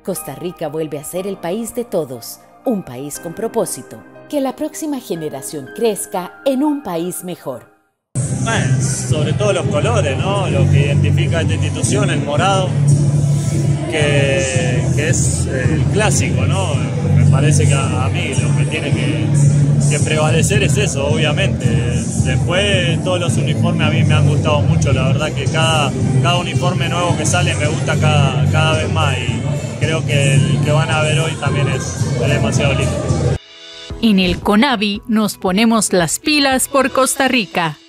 Costa Rica vuelve a ser el país de todos, un país con propósito. Que la próxima generación crezca en un país mejor. Bueno, sobre todo los colores, ¿no? Lo que identifica a esta institución, el morado, que es el clásico, ¿no? Me parece que a mí lo que tiene que prevalecer es eso, obviamente. Después todos los uniformes a mí me han gustado mucho, la verdad que cada uniforme nuevo que sale me gusta cada vez más, y creo que el que van a ver hoy también es demasiado lindo. En el CONAVI nos ponemos las pilas por Costa Rica.